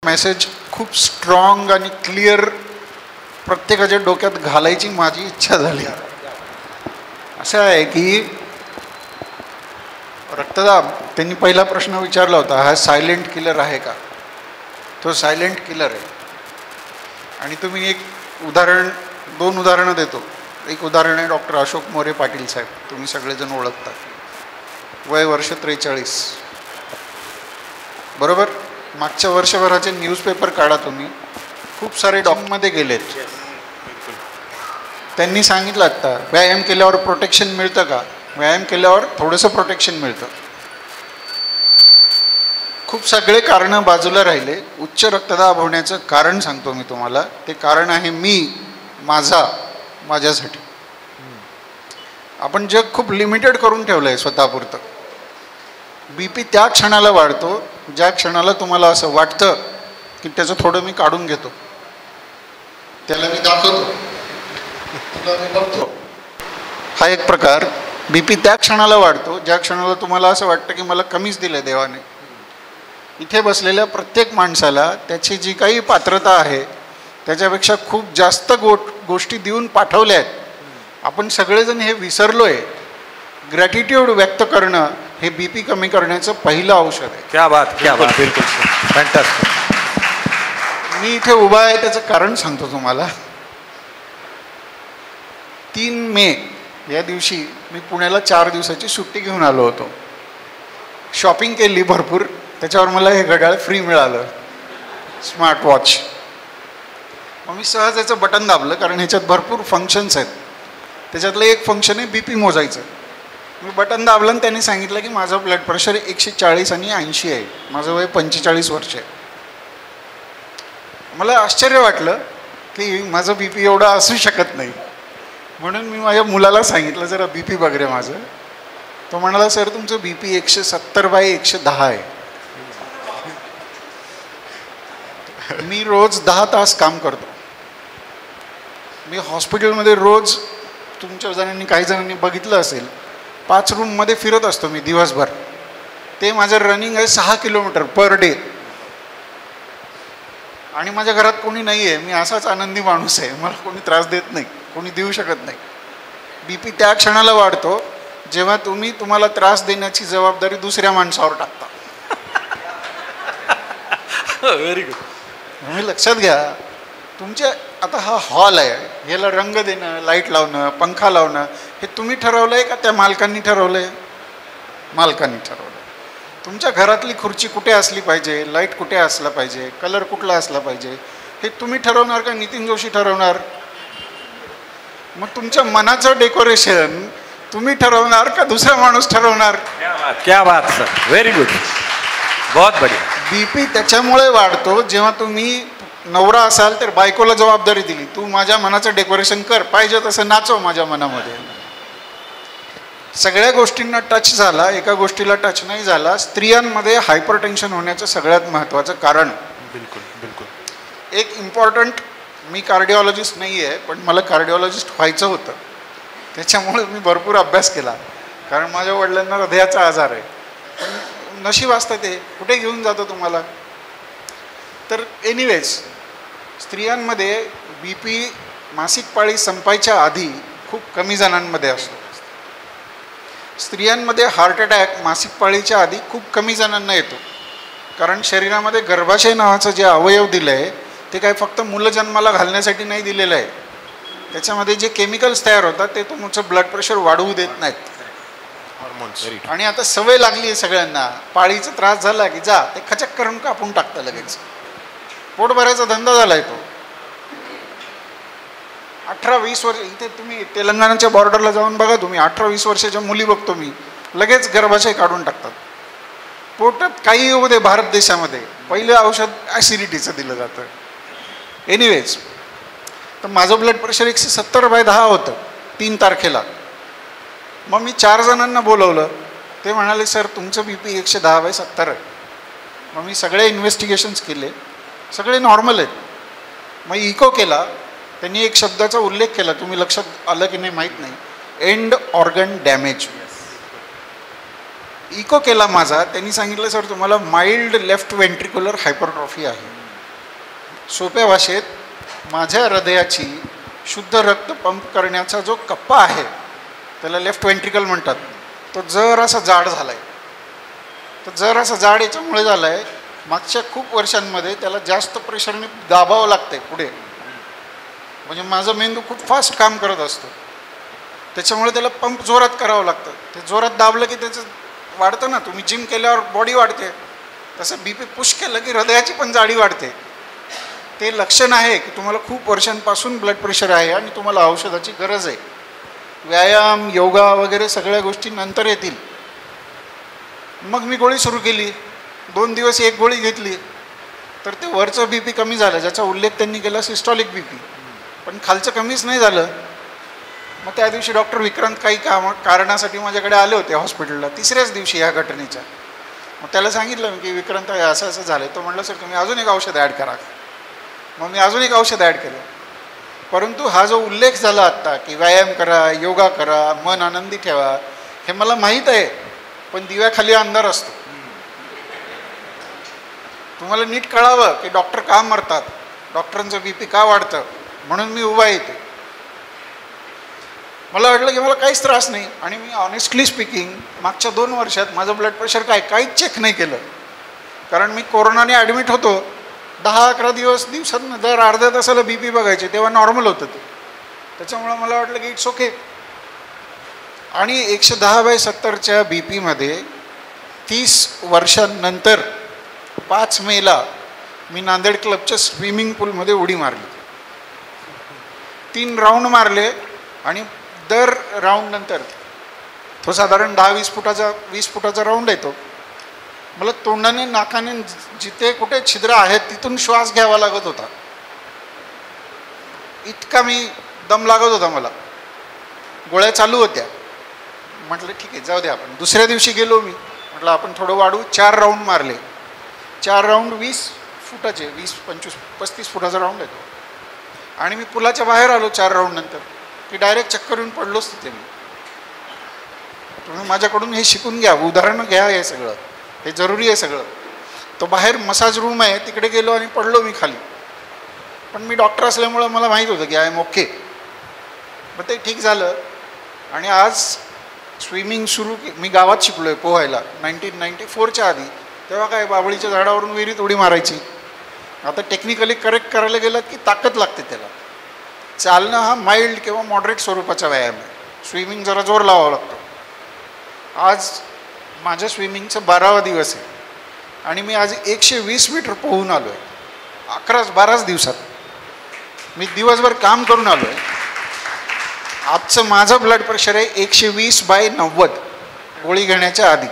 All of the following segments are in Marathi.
मेसेज खूप स्ट्रॉंग आणि क्लिअर प्रत्येकाच्या डोक्यात घालायची माझी इच्छा झाली. असं आहे की रक्तदाब, त्यांनी पहिला प्रश्न विचारला होता, हा सायलेंट किलर आहे का? तो सायलेंट किलर आहे. आणि तुम्ही एक उदाहरण, 2 उदाहरणं देतो. एक उदाहरण आहे डॉक्टर अशोक मोरे पाटील साहेब, तुम्ही सगळेजण ओळखता. वय वर्ष 43, बरोबर. मागच्या वर्षभराचे न्यूजपेपर काढा तुम्ही, खूप सारे डॉक्टरमध्ये गेलेत. त्यांनी सांगितलं आता व्यायाम केल्यावर प्रोटेक्शन मिळतं का? व्यायाम केल्यावर थोडंसं प्रोटेक्शन मिळतं. खूप सगळे कारणं बाजूला राहिले. उच्च रक्तदाब होण्याचं कारण सांगतो मी तुम्हाला. ते कारण आहे माझ्यासाठी. आपण जग खूप लिमिटेड करून ठेवलं आहे स्वतःपुरतं. BP त्या क्षणाला वाढतो ज्या क्षणाला तुम्हाला असं वाटतं की त्याचं थोडं मी काढून घेतो, त्याला मी दाखवतो, तुला मी बघतो. हा एक प्रकार. BP त्या क्षणाला वाढतो ज्या क्षणाला तुम्हाला असं वाटतं की मला कमीच दिलं देवाने. इथे बसलेल्या प्रत्येक माणसाला त्याची जी काही पात्रता आहे त्याच्यापेक्षा खूप जास्त गोष्टी देऊन पाठवल्या आहेत. आपण सगळेजण हे विसरलो आहे. ग्रॅटिट्यूड व्यक्त करणं हे BP कमी करण्याचं पहिलं औषध आहे. क्या बात, क्या बात, बिलकुल फॅन्टास्टिक. मी इथे उभा आहे त्याचं कारण सांगतो तुम्हाला. 3 मे या दिवशी मी पुण्याला 4 दिवसाची सुट्टी घेऊन आलो होतो. शॉपिंग केली भरपूर. त्याच्यावर मला हे घड्याळ फ्री मिळालं, स्मार्ट वॉच. मग मी सहज याचं बटन दाबलं, कारण ह्याच्यात भरपूर फंक्शन्स आहेत. त्याच्यातलं एक फंक्शन आहे BP मोजायचं. मी बटन दाबलं आणि त्यांनी सांगितलं की माझं ब्लड प्रेशर 140 आणि 80 आहे. माझं वय 45 वर्ष आहे. मला आश्चर्य वाटलं की माझं BP एवढं असू शकत नाही. म्हणून मी माझ्या मुलाला सांगितलं, जरा BP बघ रे माझं. तो म्हणाला, सर तुमचं BP 170/110 आहे. मी रोज 10 तास काम करतो. मी हॉस्पिटलमध्ये रोज, तुमच्या जणांनी काही जणांनी बघितलं असेल, 5 रूममध्ये फिरत असतो मी दिवसभर. ते माझं रनिंग आहे 6 किलोमीटर पर डे. आणि माझ्या घरात कोणी नाही आहे. मी असाच आनंदी माणूस आहे. मला कोणी त्रास देत नाही, कोणी देऊ शकत नाही. BP त्या क्षणाला वाढतो जेव्हा तुम्हाला त्रास देण्याची जबाबदारी दुसऱ्या माणसावर टाकता. Very good. तुम्ही लक्षात घ्या, तुमच्या आता हा हॉल आहे, ह्याला रंग देणं, लाईट लावणं, पंखा लावणं, हे तुम्ही ठरवलं आहे का त्या मालकांनी ठरवलं आहे? मालकांनी ठरवलं. तुमच्या घरातली खुर्ची कुठे असली पाहिजे, लाईट कुठे असला पाहिजे, कलर कुठला असला पाहिजे, हे तुम्ही ठरवणार का नितीन जोशी ठरवणार? मग तुमच्या मनाचं डेकोरेशन तुम्ही ठरवणार का दुसरा माणूस ठरवणार? क्या बात सर, व्हेरी गुड, बहुत बढिया. BP त्याच्यामुळे वाढतो जेव्हा तुम्ही नवरा असाल तर बायकोला जबाबदारी दिली, तू माझ्या मनाचं डेकोरेशन कर, पाहिजे तसं नाचव माझ्या मनामध्ये. सगळ्या गोष्टींना टच झाला, एका गोष्टीला टच नाही झाला. स्त्रियांमध्ये हायपरटेन्शन होण्याचं सगळ्यात महत्त्वाचं कारण. बिलकुल बिलकुल. एक इम्पॉर्टंट, मी कार्डिओलॉजिस्ट नाही आहे पण मला कार्डिओलॉजिस्ट व्हायचं होतं. त्याच्यामुळे मी भरपूर अभ्यास केला, कारण माझ्या वडिलांना हृदयाचा आजार आहे. पण नशीब असतं ते, कुठे घेऊन जातो तुम्हाला. तर एनिवेज, स्त्रियांमध्ये BP मासिक पाळी संपायच्या आधी खूप कमी जणांमध्ये असतो. स्त्रियांमध्ये हार्ट अटॅक मासिक पाळीच्या आधी खूप कमी जणांना येतो, कारण शरीरामध्ये गर्भाशय नावाचं जे अवयव दिलं आहे ते काय फक्त मुलं जन्माला घालण्यासाठी नाही दिलेलं आहे. त्याच्यामध्ये जे केमिकल्स तयार होतात ते तुमचं ब्लड प्रेशर वाढवू देत नाहीत. आणि आता सवय लागली आहे सगळ्यांना, पाळीचा त्रास झाला की जा ते खचक करून कापून टाकतं लगेच. पोट भरायचा धंदा झाला आहे तो. 18-20 वर्ष, इथे तुम्ही तेलंगणाच्या बॉर्डरला जाऊन बघा, तुम्ही 18-20 वर्षाच्या मुली बघतो मी, लगेच गर्भाशय काढून टाकतात. पोटात काही होऊ दे, भारत देशामध्ये पहिलं औषध ॲसिडिटीचं दिलं जातं. एनिवेज, तर माझं ब्लड प्रेशर 170/10 होतं 3 तारखेला. मग मी 4 जणांना बोलवलं. ते म्हणाले, सर तुमचं BP 110/70 आहे. मग मी सगळे इन्व्हेस्टिगेशन्स केले, सगळे नॉर्मल आहेत. मग इको केला. त्यांनी एक शब्दाचा उल्लेख केला, तुम्ही लक्षात आलं की नाही माहीत नाही, एंड ऑर्गन डॅमेज. इको केला माझा. त्यांनी सांगितलं, सर तुम्हाला माइल्ड लेफ्ट वेंट्रिक्युलर हायपरट्रॉफी आहे. सोप्या भाषेत माझ्या हृदयाची शुद्ध रक्त पंप करण्याचा जो कप्पा आहे त्याला लेफ्ट व्हेंट्रिकल म्हणतात, तो जरासा जाड झाला आहे. तर जरासा जाड याच्यामुळे झाला आहे, मागच्या खूप वर्षांमध्ये त्याला जास्त प्रेशरने दाबावं लागतं आहे पुढे. म्हणजे माझा मेंदू खूप फास्ट काम करत असतो, त्याच्यामुळे त्याला पंप जोरात करावं लागतं. ते जोरात दाबलं की त्याचं वाढतं ना, तुम्ही जिम केल्यावर बॉडी वाढते, तसं BP पुश केलं की हृदयाची पण जाडी वाढते. ते लक्षण आहे की तुम्हाला खूप वर्षांपासून ब्लड प्रेशर आहे आणि तुम्हाला औषधाची गरज आहे. व्यायाम, योगा वगैरे सगळ्या गोष्टी नंतर येतील. मग मी गोळी सुरू केली, 2 दिवस एक गोळी घेतली, तर ते वरचं BP कमी झालं, ज्याचा उल्लेख त्यांनी केला सिस्टॉलिक BP, पण खालचं कमीच नाही झालं. मग त्या दिवशी डॉक्टर विक्रांत काही कारणासाठी माझ्याकडे आले होते हॉस्पिटलला, 3ऱ्याच दिवशी ह्या घटनेच्या. मग त्याला सांगितलं की विक्रांत असं असं झालं. तो म्हटलं सर तुम्ही अजून एक औषध ॲड करा. मग मी अजून एक औषध ॲड केलं. परंतु हा जो उल्लेख झाला आत्ता की व्यायाम करा, योगा करा, मन आनंदी ठेवा, हे मला माहीत आहे, पण दिव्याखाली अंधार असतो. तुम्हाला नीट कळावं की डॉक्टर का मरतात, डॉक्टरांचं BP का वाढतं, म्हणून मी उभा येते. मला वाटलं की मला काहीच त्रास नाही, आणि मी ऑनेस्टली स्पीकिंग मागच्या 2 वर्षात माझं ब्लड प्रेशर काहीच चेक नाही केलं. कारण मी कोरोनाने ॲडमिट होतो, 10-11 दिवसात दर अर्ध्या तासाला BP बघायचे, तेव्हा नॉर्मल होतं ते. त्याच्यामुळं मला वाटलं की इट्स ओके. आणि 110/70च्या BPमध्ये 30 वर्षांनंतर 5 मेला मी नांदेड क्लबच्या स्विमिंग पूलमध्ये उडी मारली. 3 राऊंड मारले, आणि दर राऊंड नंतर तो साधारण 10-20 फुटाचा राऊंड येतो. मला तोंडाने, नाकाने जिथे कुठे छिद्र आहेत तिथून श्वास घ्यावा लागत होता, इतका मी दम लागत होता मला. गोळ्या चालू होत्या. म्हटलं ठीक आहे जाऊ द्या. आपण दुसऱ्या दिवशी गेलो, मी म्हटलं आपण थोडं वाढू. 4 राऊंड मारले. 4 राऊंड 20 फुटाचे, 20-25-35 फुटाचा राऊंड येतो. आणि मी पुलाच्या बाहेर आलो 4 राऊंड नंतर, की डायरेक्ट चक्कर येऊन पडलोच तिथे मी. तुम्ही माझ्याकडून हे शिकून घ्या, उदाहरणं घ्या, हे सगळं हे जरुरी आहे सगळं. तो बाहेर मसाज रूम आहे, तिकडे गेलो आणि पडलो मी खाली. पण मी डॉक्टर असल्यामुळं मला माहीत होतं की आय एम ओके. मग ते ठीक झालं. आणि आज स्विमिंग मी गावात शिकलो आहे पोहायला 1994च्या आधी. तेव्हा काय बाबळीच्या झाडावरून विहिरीत उडी मारायची. आता टेक्निकली करेक्ट करायला गेलं की ताकद लागते त्याला. चालणं हा माइल्ड किंवा मॉडरेट स्वरूपाचा व्यायाम आहे. स्विमिंग जरा जोर लावावा लागतो. आज माझ्या स्विमिंगचा 12वा दिवस आहे, आणि मी आज 120 मीटर पोहून आलो आहे 12 दिवसात. मी दिवसभर काम करून आलो आहे. आजचं माझं ब्लड प्रेशर आहे 120/90 गोळी घेण्याच्या आधी.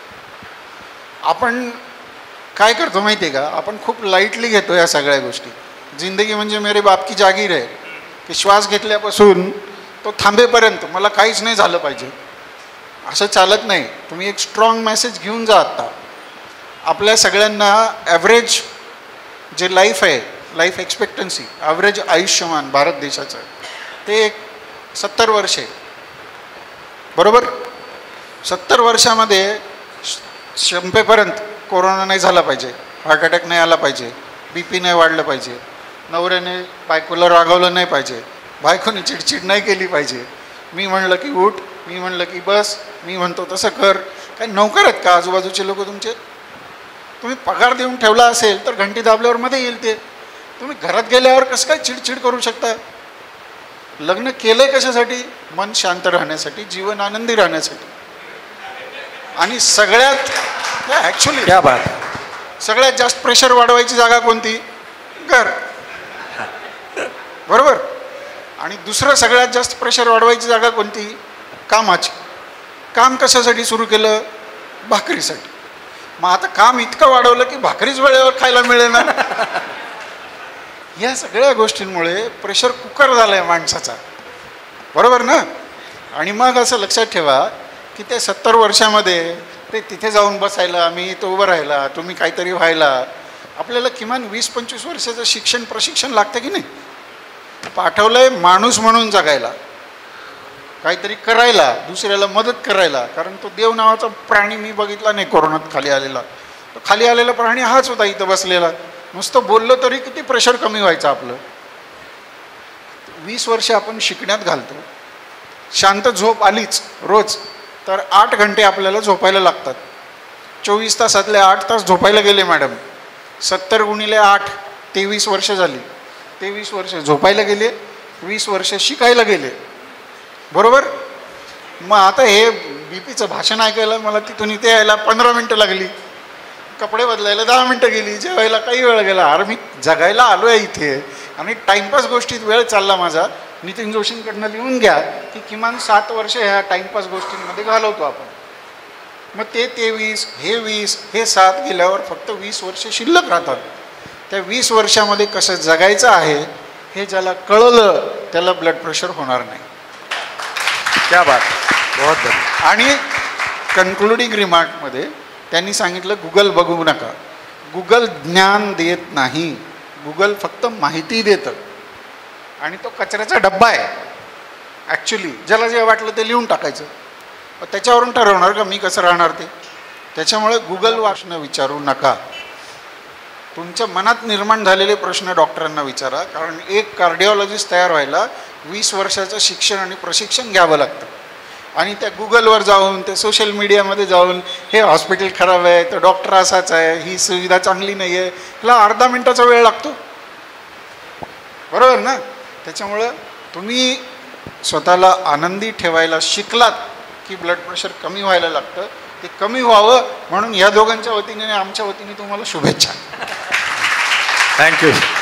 आपण काय करतो माहिती आहे का, आपण खूप लाईटली घेतो या सगळ्या गोष्टी. जिंदगी म्हणजे मेरे बाप की जागीर आहे, की श्वास घेतल्यापासून तो थांबेपर्यंत मला काहीच नाही झालं पाहिजे, असं चालत नाही. तुम्ही एक स्ट्रॉंग मेसेज घेऊन जा. आत्ता आपल्या सगळ्यांना ॲव्हरेज जे लाईफ आहे, लाईफ एक्सपेक्टन्सी, ॲव्हरेज आयुष्यमान भारत देशाचं ते 70 वर्ष आहे, बरोबर. 70 वर्षामध्ये संपेपर्यंत कोरोना नाही झाला पाहिजे, हार्ट अटॅक नाही आला पाहिजे, BP नाही वाढलं पाहिजे, नवऱ्याने बायकोला रागवलं नाही पाहिजे, बायकोने चिडचिड नाही केली पाहिजे, मी म्हणलं की उठ, मी म्हणलं की बस, मी म्हणतो तसं कर. काही नोकर आहेत का आजूबाजूचे लोक तुमचे? तुम्ही पगार देऊन ठेवला असेल तर घंटी दाबल्यावर मध्ये येईल ते. तुम्ही घरात गेल्यावर कसं काय चिडचिड करू शकता? लग्न केलंय कशासाठी? मन शांत राहण्यासाठी, जीवन आनंदी राहण्यासाठी. आणि सगळ्यात ॲक्च्युली क्या बात, सगळ्यात जास्त प्रेशर वाढवायची जागा कोणती? घर, बरोबर. आणि दुसरं सगळ्यात जास्त प्रेशर वाढवायची जागा कोणती? कामाची. काम कशासाठी सुरू केलं? भाकरीसाठी. मग आता काम इतकं वाढवलं की भाकरीच वेळेवर खायला मिळेल ना. या सगळ्या गोष्टींमुळे प्रेशर कुकर झाला आहे माणसाचा, बरोबर ना. आणि मग असं लक्षात ठेवा की ते 70 वर्षामध्ये ते तिथे जाऊन बसायला, मी इथं उभं राहायला, तुम्ही काहीतरी व्हायला आपल्याला किमान 20-25 वर्षाचं प्रशिक्षण लागतं की नाही. पाठवलं आहे माणूस म्हणून जगायला, काहीतरी करायला, दुसऱ्याला मदत करायला. कारण तो देव नावाचा प्राणी मी बघितला नाही कोरोनात खाली आलेला. तो खाली आलेला प्राणी हाच होता इथं बसलेला. नुसतं बोललो तरी किती प्रेशर कमी व्हायचं आपलं. 20 वर्ष आपण शिकण्यात घालतो. शांत झोप आलीच रोज तर 8 घंटे आपल्याला झोपायला लागतात. 24 तासातले 8 तास झोपायला गेले मॅडम. 70 गुणिले 8 23 वर्ष झाली. 23 वर्ष झोपायला गेले, 20 वर्ष शिकायला गेले, बरोबर. मग आता हे बीपीचं भाषण ऐकायला मला तिथून इथे यायला 15 मिनटं लागली, कपडे बदलायला 10 मिनटं गेली, जेवायला काही वेळ गेला. अरे मी जगायला आलो आहे इथे आणि टाईमपास गोष्टीत वेळ चालला माझा. नितीन जोशींकडनं लिहून घ्या की किमान 7 वर्ष ह्या टाईमपास गोष्टींमध्ये घालवतो आपण. मग ते 23 हे 20 हे 7 गेल्यावर फक्त 20 वर्ष शिल्लक राहतात. त्या 20 वर्षामध्ये कसं जगायचं आहे हे ज्याला कळलं त्याला ब्लड प्रेशर होणार नाही. क्या बात, बहुत धन्यवाद. आणि कन्क्लुडिंग रिमार्कमध्ये त्यांनी सांगितलं गुगल बघू नका. गुगल ज्ञान देत नाही, गुगल फक्त माहिती देतं आणि तो कचऱ्याचा डब्बा आहे ॲक्च्युली. ज्याला जे वाटलं ते लिहून टाकायचं, त्याच्यावरून ठरवणार का मी कसं राहणार ते. त्याच्यामुळे गुगल वाचणं विचारू नका. तुमच्या मनात निर्माण झालेले प्रश्न डॉक्टरांना विचारा, कारण एक कार्डिओलॉजिस्ट तयार व्हायला 20 वर्षाचं शिक्षण आणि प्रशिक्षण घ्यावं लागतं. आणि त्या गुगलवर जाऊन ते सोशल मीडियामध्ये जाऊन हे हॉस्पिटल खराब आहे, तर डॉक्टर असाच आहे, ही सुविधा चांगली नाही आहे, ह्याला अर्धा मिनटाचा वेळ लागतो, बरोबर ना. त्याच्यामुळं तुम्ही स्वतःला आनंदी ठेवायला शिकलात की ब्लड प्रेशर कमी व्हायला लागतं. ते कमी व्हावं म्हणून ह्या दोघांच्या वतीने आणि आमच्या वतीने तुम्हाला शुभेच्छा. थँक्यू.